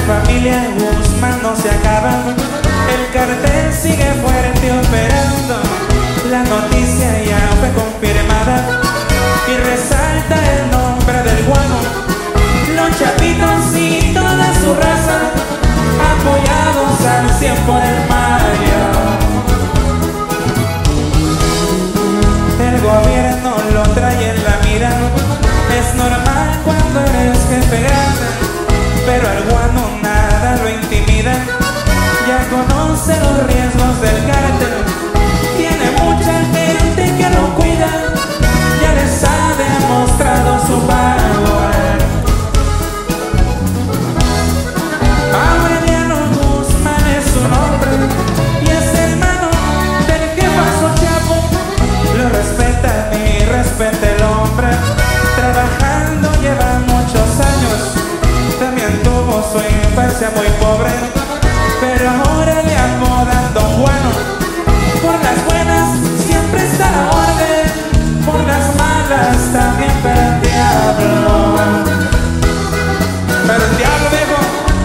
familia Guzmán no se acaba, el cartel sigue fuerte operando. La noticia ya fue confirmada y resalta el nombre del guano. Los chapitos y toda su raza, apoyados al 100 por el Mario. El gobierno lo trae en la mira, es normal cuando eres jefe grande, pero al guano nada lo intimida. Ya conoce los riesgos del cártel, tiene mucha gente que lo cuida, ya les ha demostrado su power. Aureliano Guzmán es su nombre y es hermano del jefazo Chapo. Lo respeta y respeta el hombre, trabajando lleva muchos años. También tuvo su infancia muy pobre, pero ahora le apodan Don Juano. Por las buenas siempre está la orden, por las malas también para el diablo. Pero el diablo dijo: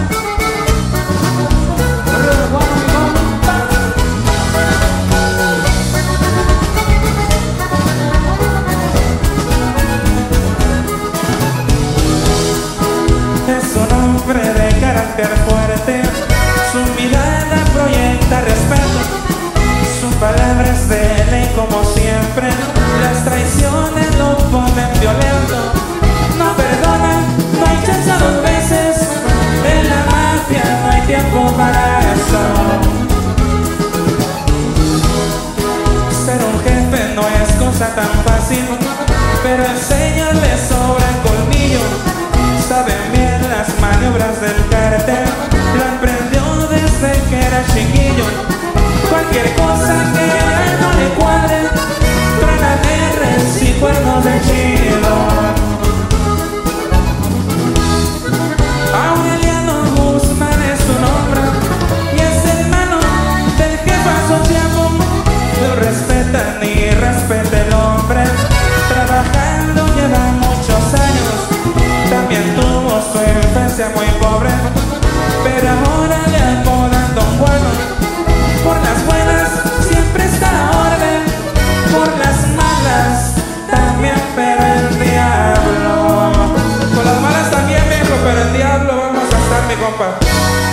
es un hombre de carácter fuerte, su mirada proyecta respeto, su palabra es de ley como siempre, las traiciones lo ponen violento. No perdona, no hay chance dos veces, en la mafia no hay tiempo para eso. Ser un jefe no es cosa tan fácil, pero el señor le sobra el colmillo. Saben bien las maniobras del cartel, lo emprendió desde que era chiquillo. Cualquier cosa que a él no le cuadre, truena R's y cuernos de chido. Aureliano Guzmán es su nombre y es hermano del jefazo Chapo. Lo respetan y respeta el hombre, trabajando lleva muchos años. También tuvo su infancia muy pobre, pero ahora le apodan Don Juano. Por las buenas siempre está la orden, por las malas también, pero el diablo. Por las malas también, viejo, pero el diablo vamos a estar, mi compa.